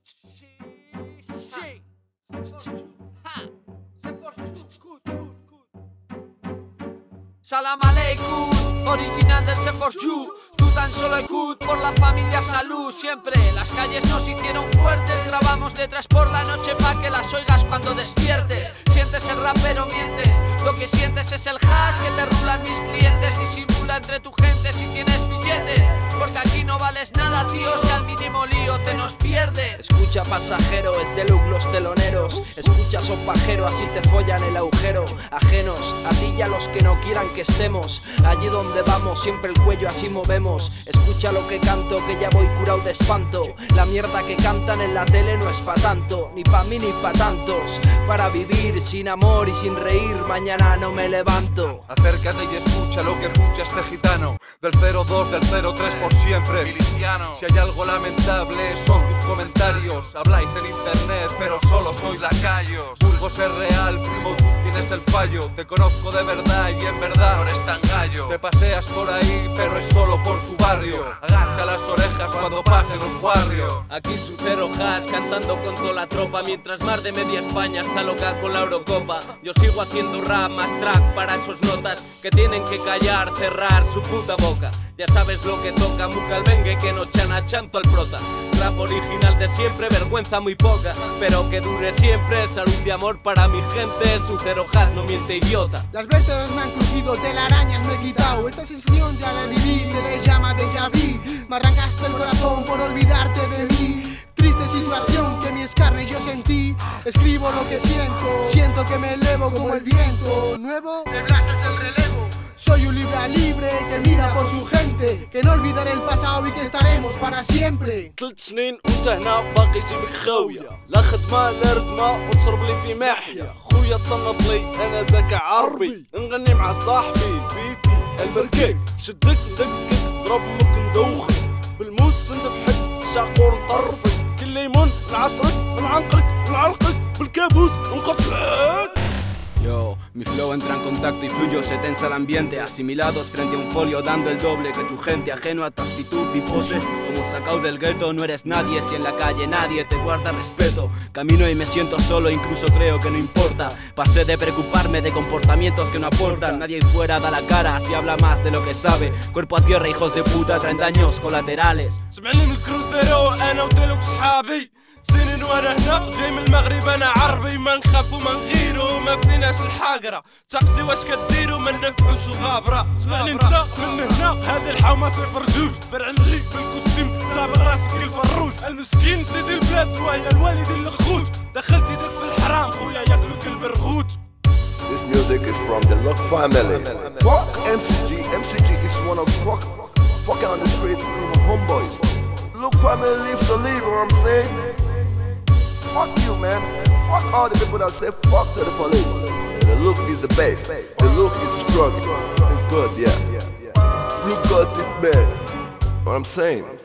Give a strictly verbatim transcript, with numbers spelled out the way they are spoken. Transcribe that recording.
Sí. Ha. Salam aleikum, original del C cuatro G. Tú tan solo el cut por la familia salud. Siempre las calles nos hicieron fuertes. Grabamos letras por la noche pa' que las oigas cuando despiertes. Sientes el rap pero mientes. Lo que sientes es el hash que te rulan mis clientes. Disimula entre tu gente si tienes billetes, porque aquí no vales nada, tío, si al mínimo lío te nos pierdes. Escucha pasajero, es de look los teloneros. Escucha sopajero, así te follan el agujero. Ajenos a ti y a los que no quieran que estemos. Allí donde vamos siempre el cuello así movemos. Escucha lo que canto, que ya voy curado de espanto. La mierda que cantan en la tele no es pa' tanto, ni pa' mí ni pa' tantos. Para vivir sin amor y sin reír, mañana no me levanto. Acércate y escucha lo que escucha este gitano. Del cero dos, del cero tres por siempre miliciano. Si hay algo lamentable son tus comentarios. Habláis en internet pero solo sois lacayos. Vulgo ser real, primo, tú tienes el fallo. Te conozco de verdad y en verdad no eres tan gallo. Te paseas por ahí pero es solo por tu barrio. Agacha las orejas cuando pasen los barrios. Aquí su cero hash cantando con toda la tropa, mientras más de media España está loca con la Eurocopa. Yo sigo haciendo rap, más track para esos notas que tienen que callar, cerrar su puta boca. Ya sabes lo que toca, mucalbengue que no chana chanto al prota. Rap original de siempre, vergüenza muy poca, pero que dure siempre. Salud y amor para mi gente, su cero hash no miente, idiota. Las vértebras me han crujido, telarañas me he quitado. Esta sensación ya la viví, se le llama déjà vu. Me arrancaste el corazón por olvidarte de mí. Triste situación que mi escarne yo sentí. Escribo lo que siento, siento que me elevo como el viento. Nuevo, de Blas es el relevo. Soy un libra libre que mira por su gente, que no olvidaré el pasado y que estaremos para siempre. ثلاث سنين وانت هنا باقي جيبك خاوية، لا خدمة لا ردمة وتصرب لي في محيا. خويا تصنف لي انا زكا عربي، نغني مع صاحبي بيتي البركيك. شدك ندقك ضرب مك ندوخك، بالموس ندبحك شاقور نطرفك. كل ليمون نعصرك نعنقك نعرقك، بالكابوس نقطعك. Yo, mi flow entra en contacto y fluyo, se tensa el ambiente. Asimilados frente a un folio dando el doble que tu gente. Ajeno a tu actitud y pose, como sacado del gueto. No eres nadie si en la calle nadie te guarda respeto. Camino y me siento solo, incluso creo que no importa. Pasé de preocuparme de comportamientos que no aportan. Nadie ahí fuera da la cara si habla más de lo que sabe. Cuerpo a tierra, hijos de puta, traen daños colaterales. سنين وانا هنا جاي من المغرب انا عربي، ما نخاف وما نغيرو وما فيناش الحاقرة. تقسي واش كديرو ما نفعوش الغابرة. اسمعني انت من هنا هذه الحومة صفر جوج، فرع اللي بالكوستيم سابق راسك الفروج. المسكين سيدي البلاد وهي الوالد الخوج، دخلت يدك في الحرام خويا ياكلوك البرغوت. This music is from the Luck family. Fuck M C G, M C G is one of fuck fucking on the street with my homeboys. Luck family lives the lead, what I'm saying. Fuck you, man. Fuck all the people that say fuck to the police. The look is the best. The look is strong. It's good, yeah. Look got it, man. What I'm saying.